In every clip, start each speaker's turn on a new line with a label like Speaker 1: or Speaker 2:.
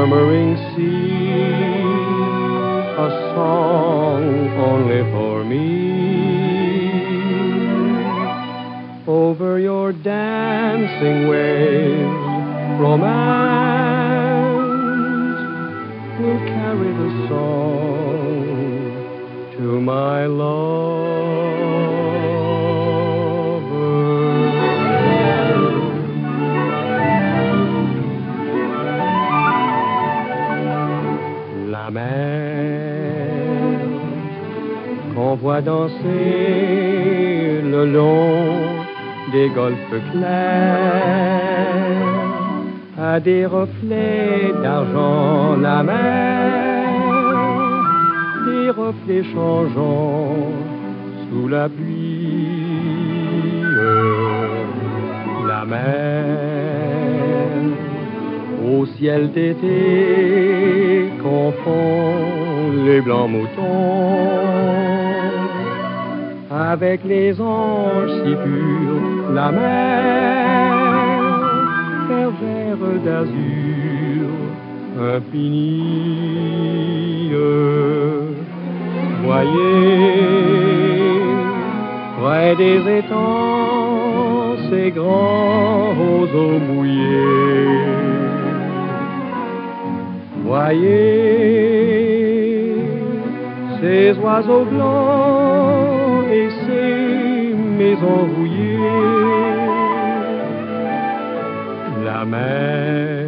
Speaker 1: murmuring sea, a song only for me. Over your dancing waves, romance will carry the song to my la mer qu'on voit danser le long des golfes clairs à des reflets d'argent. La mer, des reflets changeants sous la pluie. La mer au ciel d'été confond les blancs moutons avec les anges si purs. La mer, bergère d'azur infinie. Voyez, près des étangs, ces grands roseaux mouillés. Voyez ces oiseaux blancs et ces maisons rouillées. La mer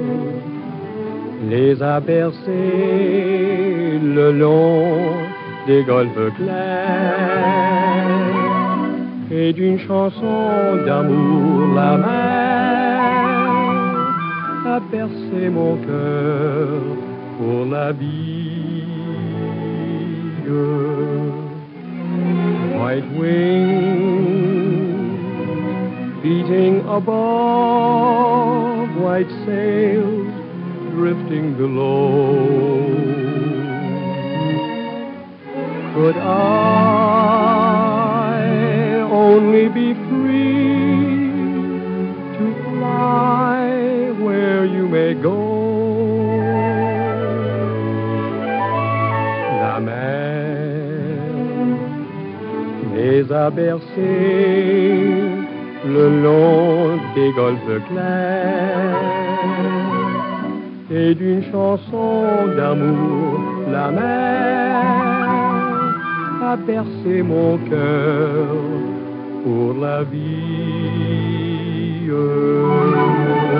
Speaker 1: les a bercés le long des golfes clairs et d'une chanson d'amour. La mer a bercé mon cœur pour la vie. White wings beating above, white sails drifting below. Could I only be free to fly where you may go? La mer les a bercés le long des golfes clairs et d'une chanson d'amour. La mer a bercé mon cœur pour la vie.